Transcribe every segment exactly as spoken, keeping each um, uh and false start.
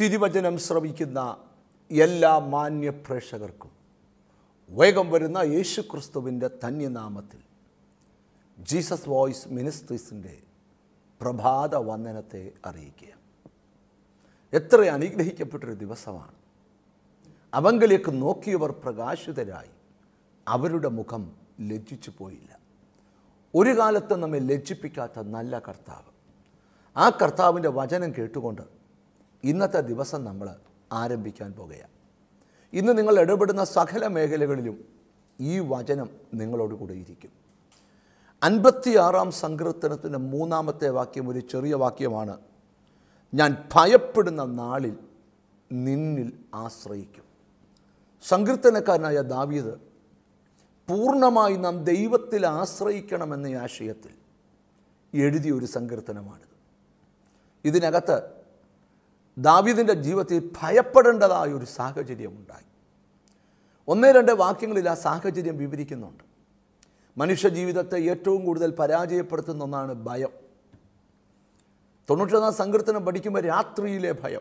തിരുവചനം ശ്രവിക്കുന്ന എല്ലാ മാന്യ പ്രേക്ഷകർക്കും വേഗം വരുന്ന യേശു ക്രിസ്തുവിൻ്റെ ധന്യനാമത്തിൽ ജീസസ് വോയിസ് മിനിസ്ട്രീസിൻ്റെ പ്രഭാത വന്ദനത്തെ അറിയിക്കുക. എത്ര അനുഗ്രഹിക്കപ്പെട്ടൊരു ദിവസമാണ്. അവങ്കിലേക്ക് നോക്കിയവർ പ്രകാശിതരായി, അവരുടെ മുഖം ലജ്ജിച്ചു പോയില്ല. ഒരു കാലത്ത് നമ്മെ ലജ്ജിപ്പിക്കാത്ത നല്ല കർത്താവ്, ആ കർത്താവിൻ്റെ വചനം കേട്ടുകൊണ്ട് ഇന്നത്തെ ദിവസം നമ്മൾ ആരംഭിക്കാൻ പോകുകയാണ്. ഇന്ന് നിങ്ങൾ ഇടപെടുന്ന സകല മേഖലകളിലും ഈ വചനം നിങ്ങളോട് കൂടെ ഇരിക്കും. അൻപത്തിയാറാം സങ്കീർത്തനത്തിൻ്റെ മൂന്നാമത്തെ വാക്യം ഒരു ചെറിയ വാക്യമാണ്. ഞാൻ ഭയപ്പെടുന്ന നാളിൽ നിന്നിൽ ആശ്രയിക്കും. സങ്കീർത്തനക്കാരനായ ദാവീദ് പൂർണ്ണമായി നാം ദൈവത്തിൽ ആശ്രയിക്കണമെന്ന ആശയത്തിൽ എഴുതിയ ഒരു സങ്കീർത്തനമാണിത്. ഇതിനകത്ത് ദാവീദിൻ്റെ ജീവിതത്തിൽ ഭയപ്പെടേണ്ടതായ ഒരു സാഹചര്യമുണ്ടായി. ഒന്നേ രണ്ട് വാക്യങ്ങളിൽ ആ സാഹചര്യം വിവരിക്കുന്നുണ്ട്. മനുഷ്യ ജീവിതത്തെ ഏറ്റവും കൂടുതൽ പരാജയപ്പെടുത്തുന്ന ഒന്നാണ് ഭയം. തൊണ്ണൂറ്റൊന്നാം സങ്കീർത്തനം പഠിക്കുമ്പോൾ രാത്രിയിലെ ഭയം.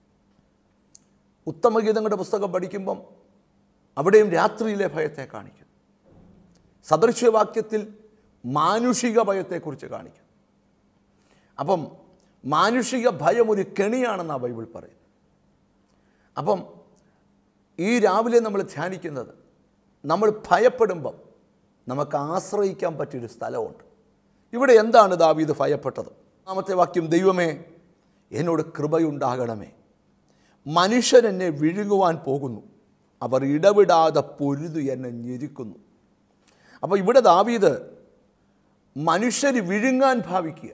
ഉത്തമഗീതങ്ങളുടെ പുസ്തകം പഠിക്കുമ്പം അവിടെയും രാത്രിയിലെ ഭയത്തെ കാണിക്കും. സദൃശ്യവാക്യത്തിൽ മാനുഷിക ഭയത്തെക്കുറിച്ച് കാണിക്കും. അപ്പം മാനുഷിക ഭയം ഒരു കെണിയാണെന്നാണ് ബൈബിൾ പറയുന്നത്. അപ്പം ഈ രാവിലെ നമ്മൾ ധ്യാനിക്കുന്നത്, നമ്മൾ ഭയപ്പെടുമ്പം നമുക്ക് ആശ്രയിക്കാൻ പറ്റിയൊരു സ്ഥലമുണ്ട്. ഇവിടെ എന്താണ് ദാവീദ് ഭയപ്പെട്ടത്? ഒന്നാമത്തെ വാക്യം, ദൈവമേ എന്നോട് കൃപയുണ്ടാകണമേ, മനുഷ്യൻ എന്നെ വിഴുങ്ങുവാൻ പോകുന്നു, അവർ ഇടവിടാതെ പൊരുതു എന്നെ ഞെരുക്കുന്നു. അപ്പോൾ ഇവിടെ ദാവീദ് മനുഷ്യർ വിഴുങ്ങാൻ ഭാവിക്കുക.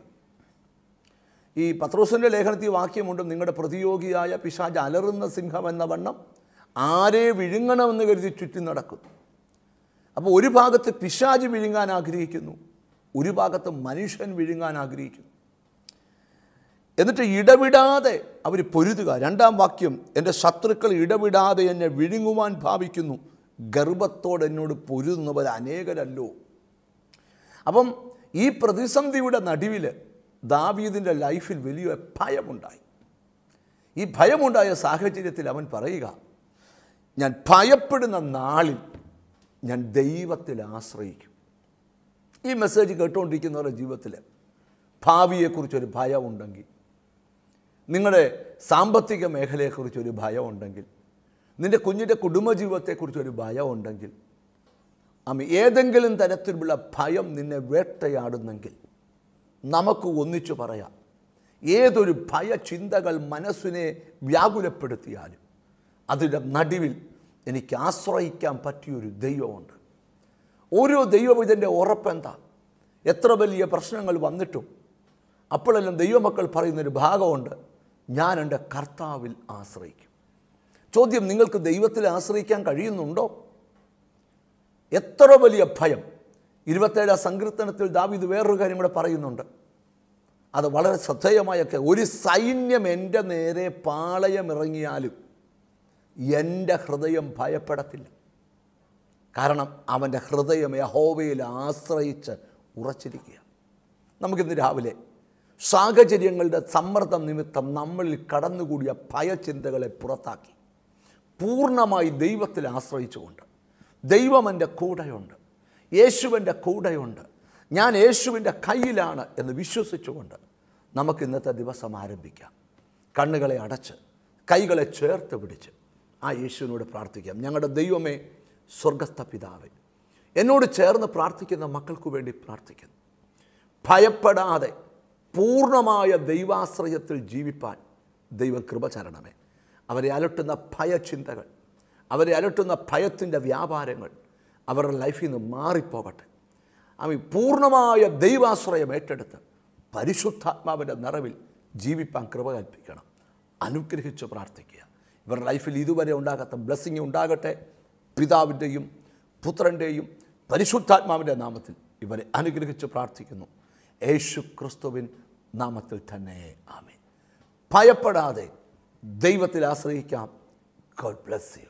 ഈ പത്രോസിൻ്റെ ലേഖനത്തിൽ വാക്യമുണ്ട്, നിങ്ങളുടെ പ്രതിയോഗിയായ പിശാച് അലറുന്ന സിംഹം എന്ന വണ്ണം ആരെ വിഴുങ്ങണമെന്ന് കരുതി ചുറ്റി നടക്കുന്നു. അപ്പോൾ ഒരു ഭാഗത്ത് പിശാച് വിഴുങ്ങാൻ ആഗ്രഹിക്കുന്നു, ഒരു ഭാഗത്ത് മനുഷ്യൻ വിഴുങ്ങാൻ ആഗ്രഹിക്കുന്നു. എന്നിട്ട് ഇടവിടാതെ അവർ പൊരുതുക. രണ്ടാം വാക്യം, എൻ്റെ ശത്രുക്കൾ ഇടവിടാതെ എന്നെ വിഴുങ്ങുവാൻ ഭാവിക്കുന്നു, ഗർഭത്തോടെ എന്നോട് പൊരുതുന്നവർ അനേകരല്ലോ. അപ്പം ഈ പ്രതിസന്ധിയുടെ നടുവിൽ ദാവീദിൻ്റെ ലൈഫിൽ വലിയ ഭയമുണ്ടായി. ഈ ഭയമുണ്ടായ സാഹചര്യത്തിൽ അവൻ പറയുക, ഞാൻ ഭയപ്പെടുന്ന നാളിൽ ഞാൻ ദൈവത്തിൽ ആശ്രയിക്കും. ഈ മെസ്സേജ് കേട്ടുകൊണ്ടിരിക്കുന്നവരുടെ ജീവിതത്തിൽ ഭാവിയെക്കുറിച്ചൊരു ഭയമുണ്ടെങ്കിൽ, നിങ്ങളുടെ സാമ്പത്തിക മേഖലയെക്കുറിച്ചൊരു ഭയമുണ്ടെങ്കിൽ, നിൻ്റെ കുഞ്ഞിൻ്റെ കുടുംബജീവിതത്തെക്കുറിച്ചൊരു ഭയമുണ്ടെങ്കിൽ, അമ്മ ഏതെങ്കിലും തരത്തിലുള്ള ഭയം നിന്നെ വേട്ടയാടുന്നെങ്കിൽ നമുക്ക് ഒന്നിച്ചു പറയാം, ഏതൊരു ഭയചിന്തകൾ മനസ്സിനെ വ്യാകുലപ്പെടുത്തിയാലും അതിൻ്റെ നടുവിൽ എനിക്ക് ആശ്രയിക്കാൻ പറ്റിയൊരു ദൈവമുണ്ട്. ഓരോ ദൈവം ഇതിൻ്റെ ഉറപ്പെന്താ? എത്ര വലിയ പ്രശ്നങ്ങൾ വന്നിട്ടും അപ്പോഴെല്ലാം ദൈവമക്കൾ പറയുന്നൊരു ഭാഗമുണ്ട്, ഞാൻ എൻ്റെ കർത്താവിൽ ആശ്രയിക്കും. ചോദ്യം, നിങ്ങൾക്ക് ദൈവത്തിൽ ആശ്രയിക്കാൻ കഴിയുന്നുണ്ടോ? എത്ര വലിയ ഭയം! ഇരുപത്തേഴാം സങ്കീർത്തനത്തിൽ ദാവീദ് വേറൊരു കാര്യം കൂടെ പറയുന്നുണ്ട്, അത് വളരെ ശ്രദ്ധേയമായൊക്കെ. ഒരു സൈന്യം എൻ്റെ നേരെ പാളയമിറങ്ങിയാലും എൻ്റെ ഹൃദയം ഭയപ്പെടത്തില്ല, കാരണം അവൻ്റെ ഹൃദയം യഹോവയിൽ ആശ്രയിച്ച് ഉറച്ചിരിക്കുക. നമുക്കിന്ന് രാവിലെ സാഹചര്യങ്ങളുടെ സമ്മർദ്ദം നിമിത്തം നമ്മളിൽ കടന്നുകൂടിയ ഭയചിന്തകളെ പുറത്താക്കി പൂർണ്ണമായി ദൈവത്തിൽ ആശ്രയിച്ചുകൊണ്ട്, ദൈവം എൻ്റെ കൂടെയുണ്ട്, യേശുവിൻ്റെ കൂടെയുണ്ട്, ഞാൻ യേശുവിൻ്റെ കയ്യിലാണ് എന്ന് വിശ്വസിച്ചുകൊണ്ട് നമുക്ക് ഇന്നത്തെ ദിവസം ആരംഭിക്കാം. കണ്ണുകളെ അടച്ച് കൈകളെ ചേർത്ത് പിടിച്ച് ആ യേശുവിനോട് പ്രാർത്ഥിക്കാം. ഞങ്ങളുടെ ദൈവമേ, സ്വർഗസ്ഥ പിതാവേ, എന്നോട് ചേർന്ന് പ്രാർത്ഥിക്കുന്ന മക്കൾക്ക് വേണ്ടി പ്രാർത്ഥിക്കുന്നു. ഭയപ്പെടാതെ പൂർണ്ണമായ ദൈവാശ്രയത്തിൽ ജീവിപ്പാൻ ദൈവം കൃപ തരണമേ. അവരെ അലട്ടുന്ന ഭയചിന്തകൾ, അവരെ അലട്ടുന്ന ഭയത്തിൻ്റെ വ്യാപാരങ്ങൾ അവരുടെ ലൈഫിൽ നിന്ന് മാറിപ്പോകട്ടെ. അവ പൂർണ്ണമായ ദൈവാശ്രയം ഏറ്റെടുത്ത് പരിശുദ്ധാത്മാവിൻ്റെ നിറവിൽ ജീവിപ്പാൻ കൃപ കൽപ്പിക്കണം. അനുഗ്രഹിച്ച് പ്രാർത്ഥിക്കുക. ഇവരുടെ ലൈഫിൽ ഇതുവരെ ഉണ്ടാകാത്ത ബ്ലെസ്സിങ് ഉണ്ടാകട്ടെ. പിതാവിൻ്റെയും പുത്രൻ്റെയും പരിശുദ്ധാത്മാവിൻ്റെ നാമത്തിൽ ഇവരെ അനുഗ്രഹിച്ച് പ്രാർത്ഥിക്കുന്നു, യേശു ക്രിസ്തുവിൻ നാമത്തിൽ തന്നെ, ആമേൻ. ഭയപ്പെടാതെ ദൈവത്തിൽ ആശ്രയിക്കാം. God bless you.